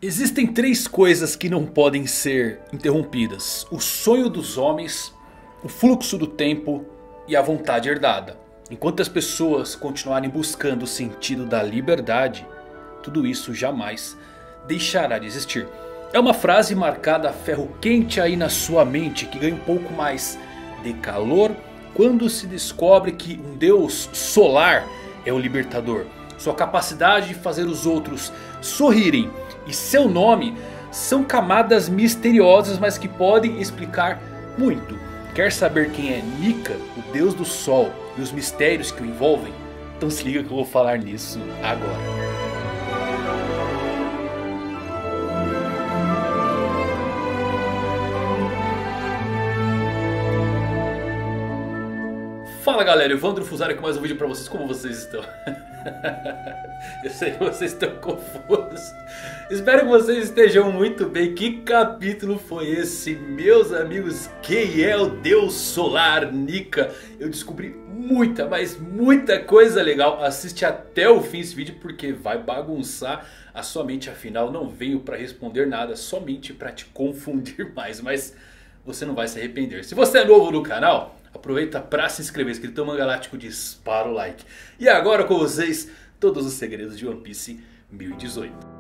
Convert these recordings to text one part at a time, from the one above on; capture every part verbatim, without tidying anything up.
Existem três coisas que não podem ser interrompidas: o sonho dos homens, o fluxo do tempo e a vontade herdada. Enquanto as pessoas continuarem buscando o sentido da liberdade, tudo isso jamais deixará de existir. É uma frase marcada a ferro quente aí na sua mente, que ganha um pouco mais de calor quando se descobre que um deus solar é o libertador. Sua capacidade de fazer os outros sorrirem e seu nome são camadas misteriosas, mas que podem explicar muito. Quer saber quem é Nika, o deus do sol, e os mistérios que o envolvem? Então se liga que eu vou falar nisso agora. Fala galera, Evandro Fusari com mais um vídeo pra vocês. Como vocês estão? Eu sei que vocês estão confusos. Espero que vocês estejam muito bem. Que capítulo foi esse, meus amigos? Quem é o deus solar Nika? Eu descobri muita, mas muita coisa legal. Assiste até o fim esse vídeo porque vai bagunçar a sua mente. Afinal não veio pra responder nada, somente pra te confundir mais. Mas você não vai se arrepender. Se você é novo no canal, aproveita para se inscrever, Escritão Galáctico, dispara o like. E agora com vocês, todos os segredos de One Piece mil e dezoito.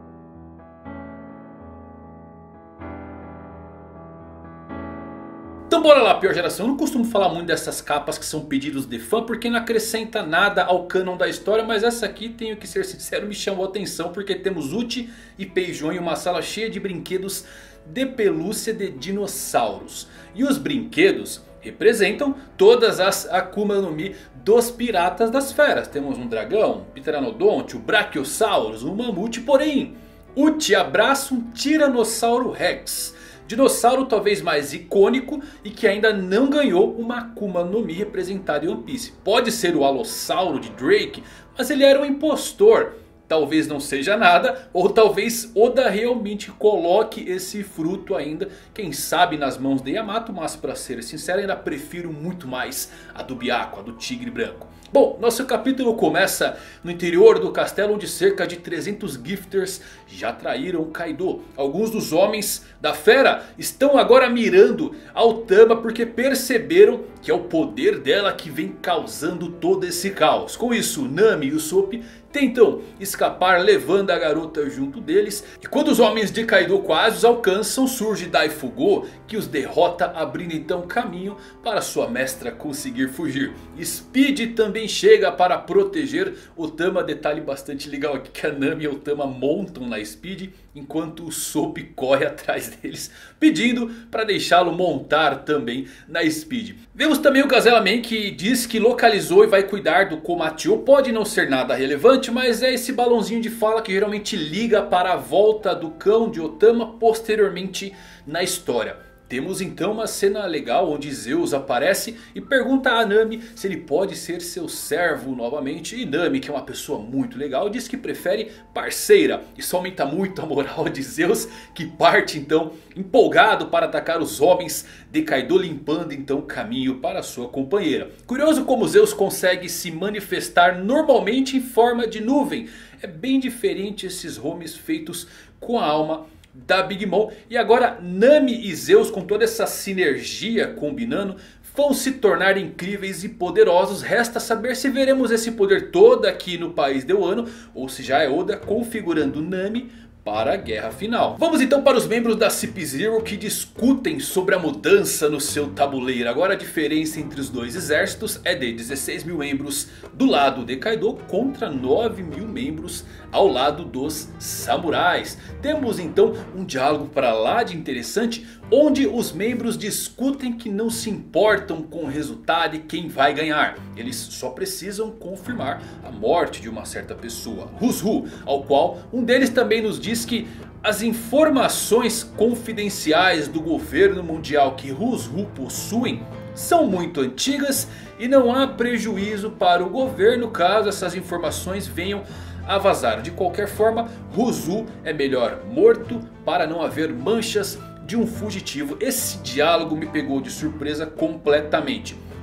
Então bora lá, pior geração. Eu não costumo falar muito dessas capas que são pedidos de fã, porque não acrescenta nada ao cânon da história. Mas essa aqui, tenho que ser sincero, me chamou a atenção, porque temos Uchi e Peijon em uma sala cheia de brinquedos de pelúcia de dinossauros. E os brinquedos representam todas as Akuma no Mi dos Piratas das Feras. Temos um dragão, um pteranodonte, o Brachiosaurus, um mamute. Porém, Uchi abraça um Tiranossauro Rex, dinossauro talvez mais icônico e que ainda não ganhou uma Akuma no Mi representada em One Piece. Pode ser o Alossauro de Drake, mas ele era um impostor. Talvez não seja nada, ou talvez Oda realmente coloque esse fruto ainda, quem sabe, nas mãos de Yamato. Mas para ser sincero, ainda prefiro muito mais a do Byakuya, a do Tigre Branco. Bom, nosso capítulo começa no interior do castelo, onde cerca de trezentos Gifters já traíram Kaido. Alguns dos homens da fera estão agora mirando ao Tama, porque perceberam que é o poder dela que vem causando todo esse caos. Com isso, Nami e Usopp tentam escapar, levando a garota junto deles. E quando os homens de Kaido quase os alcançam, surge Daifugo, que os derrota, abrindo então caminho para sua mestra conseguir fugir. Speed também chega para proteger o Tama. Detalhe bastante legal aqui, que a Nami e o Tama montam na Speed, enquanto o Usopp corre atrás deles, pedindo para deixá-lo montar também na Speed. Vemos também o Gazella Man, que diz que localizou e vai cuidar do Komatsu. Pode não ser nada relevante, mas é esse balãozinho de fala que geralmente liga para a volta do cão de Otama posteriormente na história. Temos então uma cena legal onde Zeus aparece e pergunta a Nami se ele pode ser seu servo novamente. E Nami, que é uma pessoa muito legal, diz que prefere parceira. Isso aumenta muito a moral de Zeus, que parte então empolgado para atacar os homens de Kaido, limpando então o caminho para sua companheira. Curioso como Zeus consegue se manifestar normalmente em forma de nuvem. É bem diferente esses homens feitos com a alma da Big Mom. E agora Nami e Zeus, com toda essa sinergia combinando, vão se tornar incríveis e poderosos. Resta saber se veremos esse poder todo aqui no país de Wano, ou se já é Oda configurando Nami para a guerra final. Vamos então para os membros da C P zero, que discutem sobre a mudança no seu tabuleiro. Agora a diferença entre os dois exércitos é de dezesseis mil membros do lado de Kaido contra nove mil membros ao lado dos samurais. Temos então um diálogo para lá de interessante, onde os membros discutem que não se importam com o resultado e quem vai ganhar. Eles só precisam confirmar a morte de uma certa pessoa, Hushu, ao qual um deles também nos diz que as informações confidenciais do governo mundial que Hushu possuem são muito antigas e não há prejuízo para o governo caso essas informações venham a vazar. De qualquer forma, Hushu é melhor morto para não haver manchas de um fugitivo. Esse diálogo me pegou de surpresa completamente.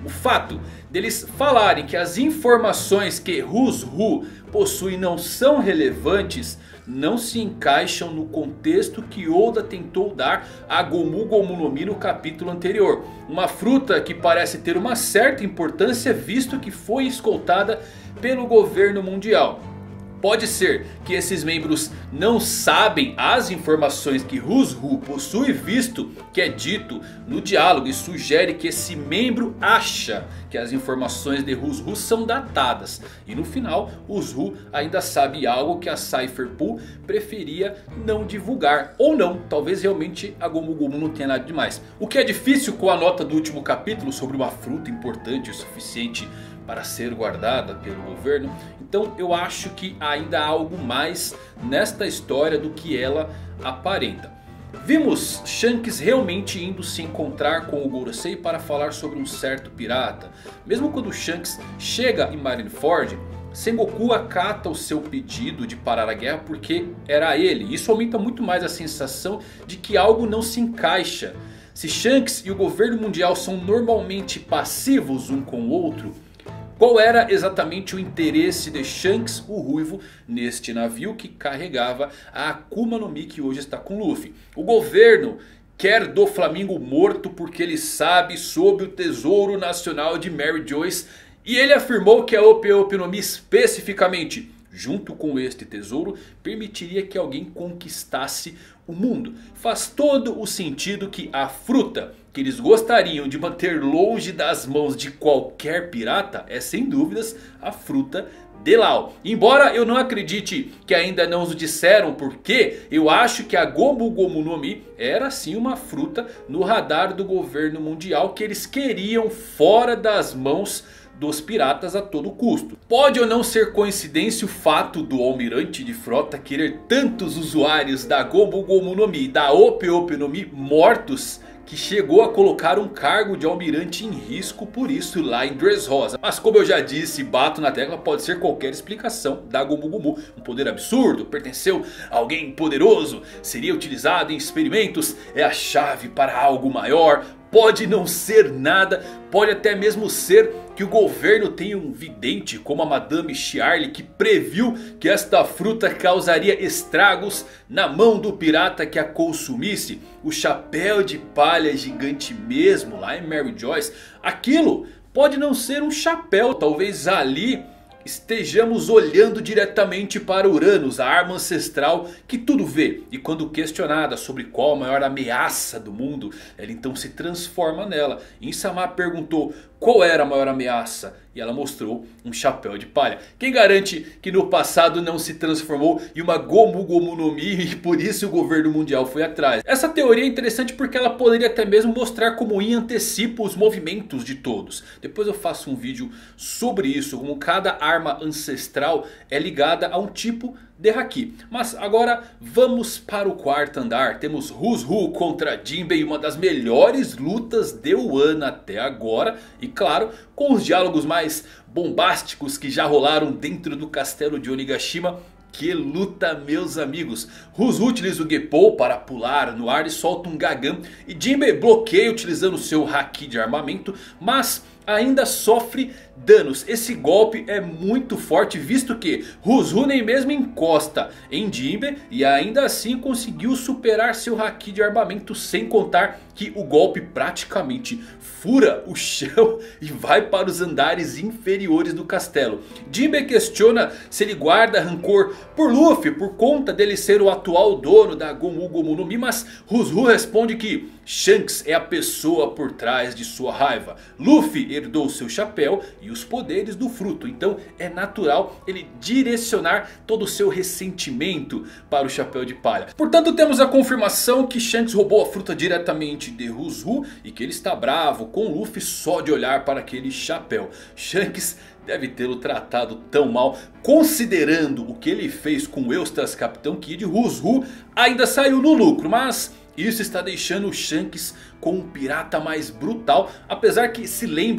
O fato deles falarem que as informações que Who's Who possui não são relevantes não se encaixam no contexto que Oda tentou dar a Gomu Gomu no Mi no capítulo anterior. Uma fruta que parece ter uma certa importância visto que foi escoltada pelo governo mundial. Pode ser que esses membros não sabem as informações que Who's Who possui, visto que é dito no diálogo e sugere que esse membro acha que as informações de Who's Who são datadas. E no final Who's Who ainda sabe algo que a Cypher Pool preferia não divulgar. Ou não, talvez realmente a Gomu Gomu não tenha nada demais. O que é difícil com a nota do último capítulo sobre uma fruta importante o suficiente para ser guardada pelo governo. Então eu acho que ainda há algo mais nesta história do que ela aparenta. Vimos Shanks realmente indo se encontrar com o Gorosei para falar sobre um certo pirata. Mesmo quando Shanks chega em Marineford, Sengoku acata o seu pedido de parar a guerra porque era ele. Isso aumenta muito mais a sensação de que algo não se encaixa. Se Shanks e o governo mundial são normalmente passivos um com o outro, qual era exatamente o interesse de Shanks, o Ruivo, neste navio que carregava a Akuma no Mi que hoje está com Luffy? O governo quer do Flamingo morto porque ele sabe sobre o tesouro nacional de Mary Joyce. E ele afirmou que a Ope Ope no Mi especificamente, junto com este tesouro, permitiria que alguém conquistasse o mundo. Faz todo o sentido que a fruta que eles gostariam de manter longe das mãos de qualquer pirata é sem dúvidas a fruta de Law. Embora eu não acredite que ainda não os disseram porque eu acho que a Gomu Gomu no Mi era sim uma fruta no radar do governo mundial que eles queriam fora das mãos dos piratas a todo custo. Pode ou não ser coincidência o fato do almirante de frota querer tantos usuários da Gomu Gomu no Mi e da Ope Ope no Mi mortos, que chegou a colocar um cargo de almirante em risco por isso lá em Dressrosa. Mas como eu já disse e bato na tecla, pode ser qualquer explicação da Gomu Gomu. Um poder absurdo, pertenceu a alguém poderoso, seria utilizado em experimentos, é a chave para algo maior. Pode não ser nada, pode até mesmo ser que o governo tenha um vidente como a Madame Charlie que previu que esta fruta causaria estragos na mão do pirata que a consumisse. O chapéu de palha gigante mesmo lá em Mary Joyce, aquilo pode não ser um chapéu, talvez ali estejamos olhando diretamente para Uranus, a arma ancestral que tudo vê. E quando questionada sobre qual a maior ameaça do mundo, ela então se transforma nela. Insama perguntou qual era a maior ameaça e ela mostrou um chapéu de palha. Quem garante que no passado não se transformou em uma Gomu Gomu no Mi e por isso o governo mundial foi atrás? Essa teoria é interessante porque ela poderia até mesmo mostrar como In antecipa os movimentos de todos. Depois eu faço um vídeo sobre isso, como cada arma ancestral é ligada a um tipo de Haki. Mas agora vamos para o quarto andar. Temos Who's Who contra Jinbei, uma das melhores lutas de Wano até agora. E claro, com os diálogos mais bombásticos que já rolaram dentro do castelo de Onigashima. Que luta, meus amigos. Who's Who utiliza o Geppou para pular no ar e solta um Gagan. E Jinbei bloqueia utilizando seu Haki de armamento, mas ainda sofre danos. Esse golpe é muito forte, visto que Who's Who nem mesmo encosta em Jinbei e ainda assim conseguiu superar seu Haki de armamento, sem contar que o golpe praticamente fura o chão e vai para os andares inferiores do castelo. Jinbei questiona se ele guarda rancor por Luffy por conta dele ser o atual dono da Gomu Gomu no Mi, mas Who's Who responde que Shanks é a pessoa por trás de sua raiva. Luffy herdou seu chapéu e os poderes do fruto, então é natural ele direcionar todo o seu ressentimento para o chapéu de palha. Portanto, temos a confirmação que Shanks roubou a fruta diretamente de Who's Who e que ele está bravo com Luffy só de olhar para aquele chapéu. Shanks deve tê-lo tratado tão mal, considerando o que ele fez com Eustace Capitão Kid. Who's Who ainda saiu no lucro, mas isso está deixando o Shanks com um pirata mais brutal. Apesar que, se lembrem,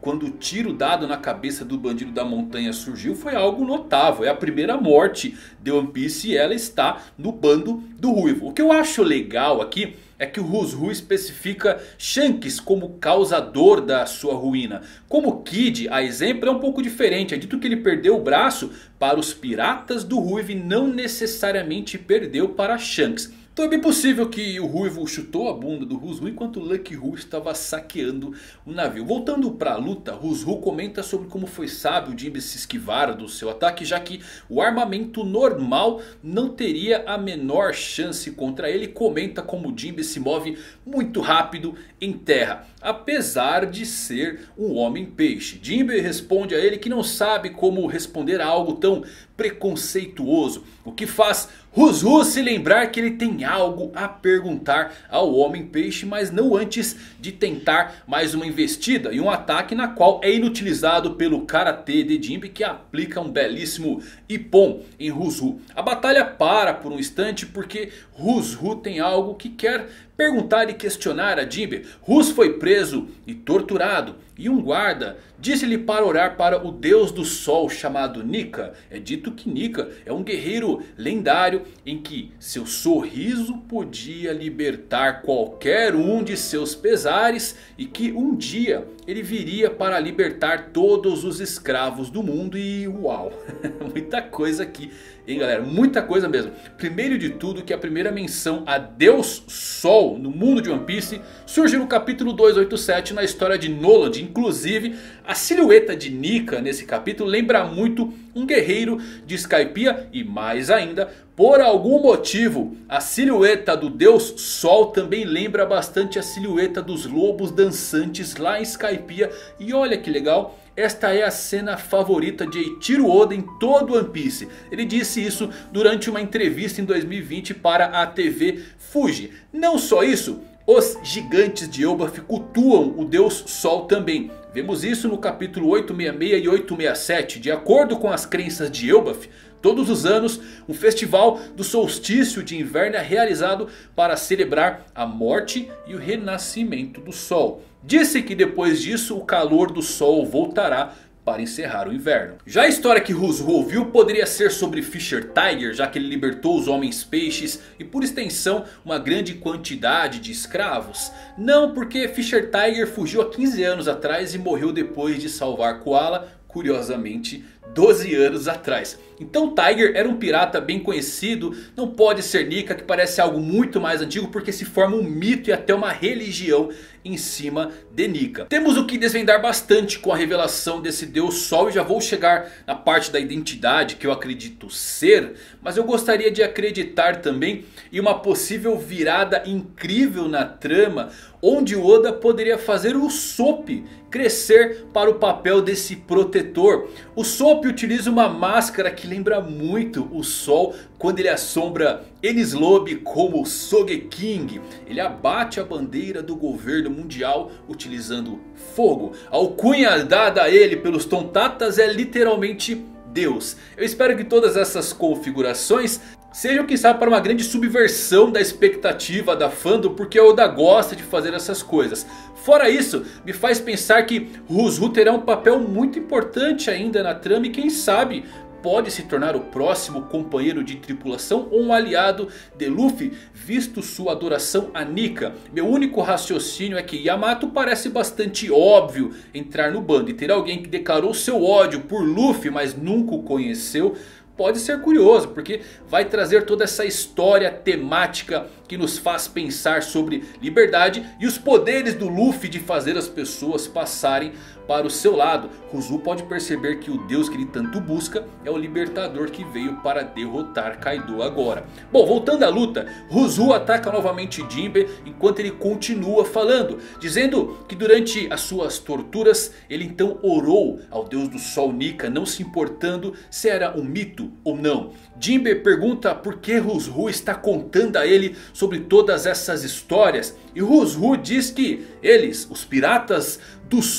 quando o tiro dado na cabeça do bandido da montanha surgiu, foi algo notável. É a primeira morte de One Piece e ela está no bando do Ruivo. O que eu acho legal aqui é que o Who's Who especifica Shanks como causador da sua ruína. Como Kid, a exemplo, é um pouco diferente. É dito que ele perdeu o braço para os piratas do Ruivo e não necessariamente perdeu para Shanks. Então é bem possível que o Ruivo chutou a bunda do Who's Who enquanto o Lucky Who estava saqueando o navio. Voltando para a luta, Who's Who comenta sobre como foi sábio o Jinbe se esquivar do seu ataque, já que o armamento normal não teria a menor chance contra ele. Comenta como o Jinbe se move muito rápido em terra, apesar de ser um homem peixe. Jinbe responde a ele que não sabe como responder a algo tão preconceituoso, o que faz Who's Who se lembrar que ele tem algo a perguntar ao homem peixe, mas não antes de tentar mais uma investida e um ataque na qual é inutilizado pelo karatê de Jinbe, que aplica um belíssimo ippon em Who's Who. A batalha para por um instante porque Who's Who tem algo que quer perguntar e questionar a Jinbe. Who's foi preso e torturado e um guarda disse-lhe para orar para o deus do sol chamado Nika. É dito que Nika é um guerreiro lendário em que seu sorriso podia libertar qualquer um de seus pesares e que um dia ele viria para libertar todos os escravos do mundo. E uau, muita coisa aqui, hein galera, muita coisa mesmo. Primeiro de tudo que a primeira menção a Deus Sol no mundo de One Piece surge no capítulo duzentos e oitenta e sete na história de Noland. Inclusive a silhueta de Nika nesse capítulo lembra muito um guerreiro de Skypiea. E mais ainda, por algum motivo, a silhueta do Deus Sol também lembra bastante a silhueta dos lobos dançantes lá em Skypiea. E olha que legal, esta é a cena favorita de Eiichiro Oda em todo One Piece. Ele disse isso durante uma entrevista em dois mil e vinte para a T V Fuji. Não só isso, os gigantes de Elbaf cultuam o Deus Sol também. Vemos isso no capítulo oitocentos e sessenta e seis e oitocentos e sessenta e sete. De acordo com as crenças de Elbaf, todos os anos um festival do solstício de inverno é realizado para celebrar a morte e o renascimento do Sol. Disse que depois disso o calor do Sol voltará para encerrar o inverno. Já a história que Who's Who ouviu poderia ser sobre Fisher Tiger, já que ele libertou os homens peixes e por extensão uma grande quantidade de escravos. Não, porque Fisher Tiger fugiu há quinze anos atrás e morreu depois de salvar Koala, curiosamente doze anos atrás. Então Tiger era um pirata bem conhecido. Não pode ser Nika, que parece algo muito mais antigo, porque se forma um mito e até uma religião em cima de Nika. Temos o que desvendar bastante com a revelação desse Deus Sol. E já vou chegar na parte da identidade que eu acredito ser. Mas eu gostaria de acreditar também em uma possível virada incrível na trama, onde Oda poderia fazer o Sop crescer para o papel desse protetor. O Sop utiliza uma máscara que lembra muito o Sol quando ele assombra Enies Lobby como Sogeking. Ele abate a bandeira do governo mundial utilizando fogo. A alcunha dada a ele pelos Tontatas é literalmente Deus. Eu espero que todas essas configurações sejam, quem sabe, para uma grande subversão da expectativa da fandom, porque a Oda gosta de fazer essas coisas. Fora isso, me faz pensar que Who's Who terá um papel muito importante ainda na trama e quem sabe pode se tornar o próximo companheiro de tripulação ou um aliado de Luffy, visto sua adoração a Nika. Meu único raciocínio é que Yamato parece bastante óbvio entrar no bando, e ter alguém que declarou seu ódio por Luffy, mas nunca o conheceu, pode ser curioso, porque vai trazer toda essa história temática que nos faz pensar sobre liberdade e os poderes do Luffy de fazer as pessoas passarem para o seu lado. Who's Who pode perceber que o deus que ele tanto busca é o libertador que veio para derrotar Kaido agora. Bom, voltando à luta, Who's Who ataca novamente Jinbe enquanto ele continua falando, dizendo que durante as suas torturas ele então orou ao deus do sol Nika, não se importando se era um mito ou não. Jinbe pergunta por que Who's Who está contando a ele sobre todas essas histórias. E Who's Who diz que eles, os piratas do sol,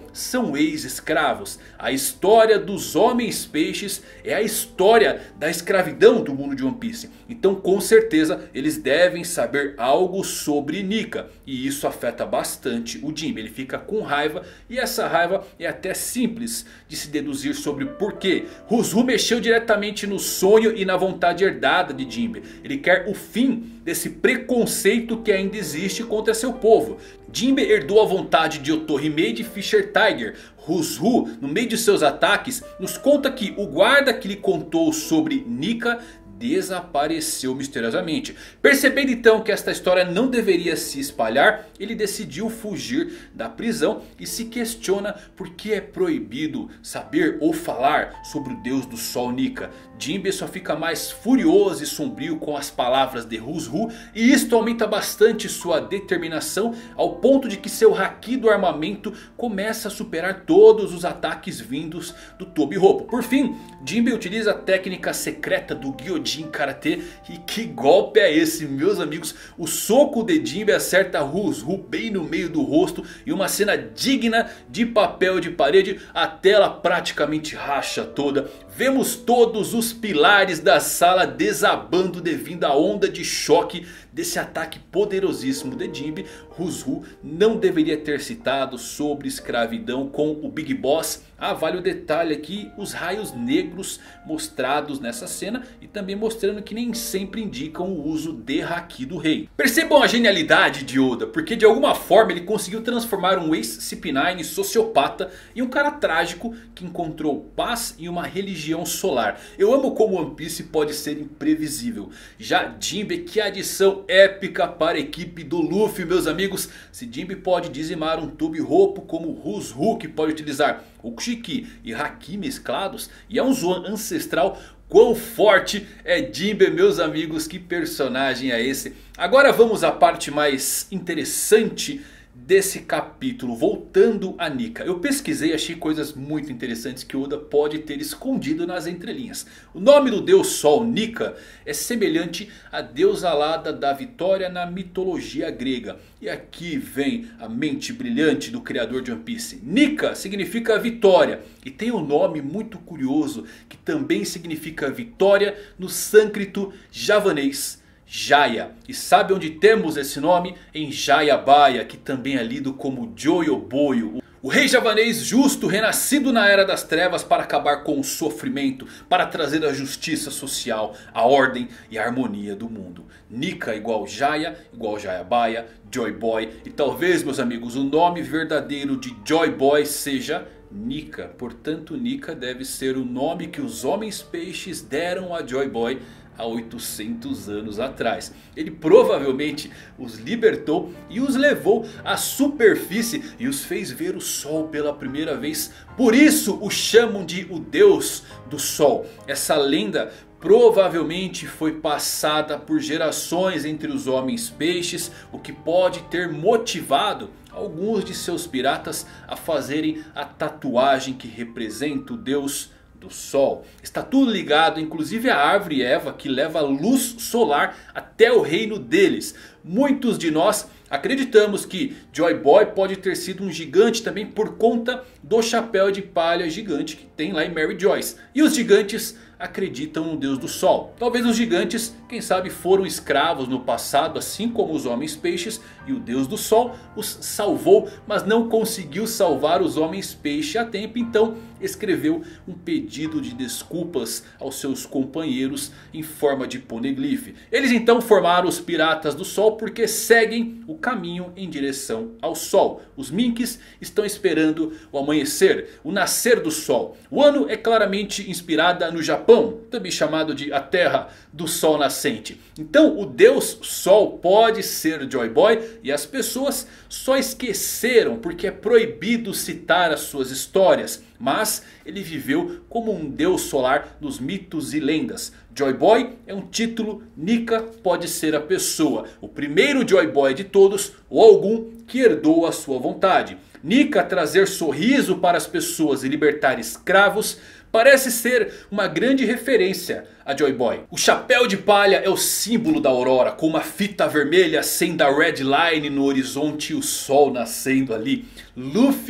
são ex-escravos. A história dos homens peixes é a história da escravidão do mundo de One Piece. Então com certeza eles devem saber algo sobre Nika. E isso afeta bastante o Jinbe. Ele fica com raiva e essa raiva é até simples de se deduzir sobre o porquê. Rouzou mexeu diretamente no sonho e na vontade herdada de Jinbe. Ele quer o fim desse preconceito que ainda existe contra seu povo. Jinbe herdou a vontade de Otohime e de Fisher Tiger. Rouzou, no meio de seus ataques, nos conta que o guarda que lhe contou sobre Nika desapareceu misteriosamente. Percebendo então que esta história não deveria se espalhar, ele decidiu fugir da prisão e se questiona por que é proibido saber ou falar sobre o Deus do Sol Nika. Jinbe só fica mais furioso e sombrio com as palavras de Rouzou, e isto aumenta bastante sua determinação ao ponto de que seu haki do armamento começa a superar todos os ataques vindos do Tobi Roppo. Por fim, Jinbe utiliza a técnica secreta do Gyojin Karate. E que golpe é esse, meus amigos? O soco de Jinbe acerta Rouzou bem no meio do rosto e uma cena digna de papel de parede. A tela praticamente racha toda. Vemos todos os pilares da sala desabando devido à onda de choque desse ataque poderosíssimo de Jinbe. Rouzou não deveria ter citado sobre escravidão com o Big Boss. Ah, vale o detalhe aqui, os raios negros mostrados nessa cena e também mostrando que nem sempre indicam o uso de haki do rei. Percebam a genialidade de Oda, porque de alguma forma ele conseguiu transformar um ex-C P nove sociopata em um cara trágico que encontrou paz em uma religião solar. Eu amo como One Piece pode ser imprevisível. Já Jinbe, que adição épica para a equipe do Luffy, meus amigos. Se Jinbe pode dizimar um Tobi Roppo, como Rouzou que pode utilizar Okushiki e haki mesclados, e é um Zoan ancestral, quão forte é Jinbe, meus amigos. Que personagem é esse? Agora vamos à parte mais interessante desse capítulo, voltando a Nika. Eu pesquisei e achei coisas muito interessantes que Oda pode ter escondido nas entrelinhas. O nome do deus Sol, Nika, é semelhante à deusa alada da vitória na mitologia grega. E aqui vem a mente brilhante do criador de One Piece. Nika significa vitória e tem um nome muito curioso que também significa vitória no sânscrito javanês, Jaya. E sabe onde temos esse nome? Em Jayabaya, que também é lido como Joyoboyo. O rei javanês justo, renascido na Era das Trevas para acabar com o sofrimento, para trazer a justiça social, a ordem e a harmonia do mundo. Nika igual Jaya, igual Jayabaya, Joy Boy. E talvez, meus amigos, o nome verdadeiro de Joy Boy seja Nika. Portanto, Nika deve ser o nome que os homens peixes deram a Joy Boy há oitocentos anos atrás. Ele provavelmente os libertou e os levou à superfície e os fez ver o sol pela primeira vez. Por isso o chamam de o Deus do Sol. Essa lenda provavelmente foi passada por gerações entre os homens peixes, o que pode ter motivado alguns de seus piratas a fazerem a tatuagem que representa o Deus do Sol. Está tudo ligado, inclusive a árvore Eva, que leva a luz solar até o reino deles. Muitos de nós acreditamos que Joy Boy pode ter sido um gigante também por conta do chapéu de palha gigante que tem lá em Mary Joyce. E os gigantes acreditam no Deus do Sol. Talvez os gigantes, quem sabe, foram escravos no passado, assim como os homens peixes. E o Deus do Sol os salvou, mas não conseguiu salvar os homens peixe a tempo. Então escreveu um pedido de desculpas aos seus companheiros em forma de poneglyph. Eles então formaram os Piratas do Sol porque seguem o caminho em direção ao Sol. Os Minks estão esperando o amanhecer, o nascer do Sol. O ano é claramente inspirada no Japão, também chamado de a Terra do Sol Nascente. Então o Deus Sol pode ser Joy Boy e as pessoas só esqueceram porque é proibido citar as suas histórias. Mas ele viveu como um deus solar nos mitos e lendas. Joy Boy é um título, Nika pode ser a pessoa. O primeiro Joy Boy de todos, ou algum que herdou a sua vontade. Nika trazer sorriso para as pessoas e libertar escravos parece ser uma grande referência a Joy Boy. O chapéu de palha é o símbolo da aurora, com uma fita vermelha sendo a red line no horizonte e o sol nascendo ali. Luffy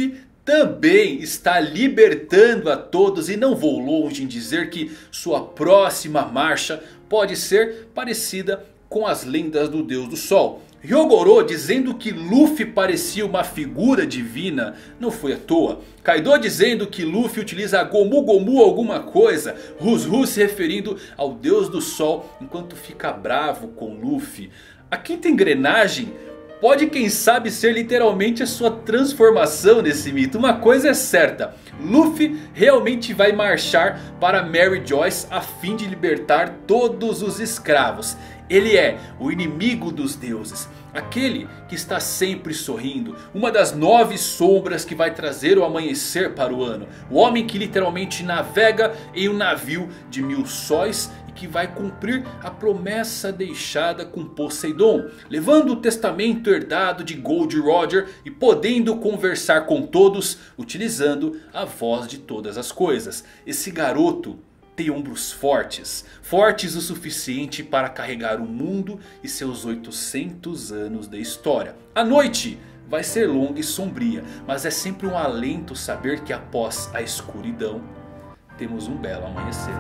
também está libertando a todos. E não vou longe em dizer que sua próxima marcha pode ser parecida com as lendas do Deus do Sol. Hyogoro dizendo que Luffy parecia uma figura divina não foi à toa. Kaido dizendo que Luffy utiliza Gomu Gomu alguma coisa. Rusru se referindo ao Deus do Sol enquanto fica bravo com Luffy. A quinta engrenagem pode, quem sabe, ser literalmente a sua transformação nesse mito. Uma coisa é certa: Luffy realmente vai marchar para Mary Joyce a fim de libertar todos os escravos. Ele é o inimigo dos deuses, aquele que está sempre sorrindo, uma das nove sombras que vai trazer o amanhecer para o ano. O homem que literalmente navega em um navio de mil sóis e que vai cumprir a promessa deixada com Poseidon, levando o testamento herdado de Gold Roger e podendo conversar com todos utilizando a voz de todas as coisas. Esse garoto tem ombros fortes, fortes o suficiente para carregar o mundo e seus oitocentos anos de história. A noite vai ser longa e sombria, mas é sempre um alento saber que após a escuridão temos um belo amanhecer.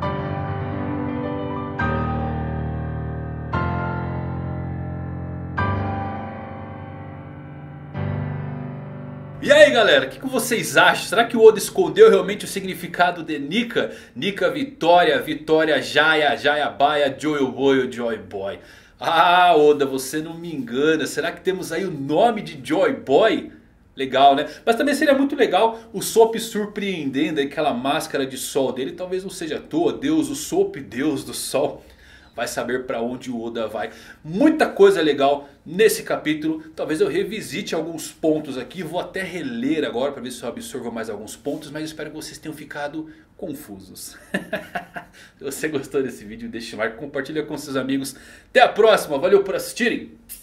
E aí galera, o que, que vocês acham? Será que o Oda escondeu realmente o significado de Nika? Nika Vitória, Vitória Jaya, Jaya Baya, Joy Boy, Joy Boy. Ah Oda, você não me engana. Será que temos aí o nome de Joy Boy? Legal, né? Mas também seria muito legal o Sop surpreendendo aquela máscara de sol dele. Talvez não seja à toa, Deus, o Sop, Deus do Sol. Vai saber para onde o Oda vai. Muita coisa legal nesse capítulo. Talvez eu revisite alguns pontos aqui. Vou até reler agora para ver se eu absorvo mais alguns pontos. Mas espero que vocês tenham ficado confusos. Se você gostou desse vídeo, deixa o like, compartilha com seus amigos. Até a próxima. Valeu por assistirem.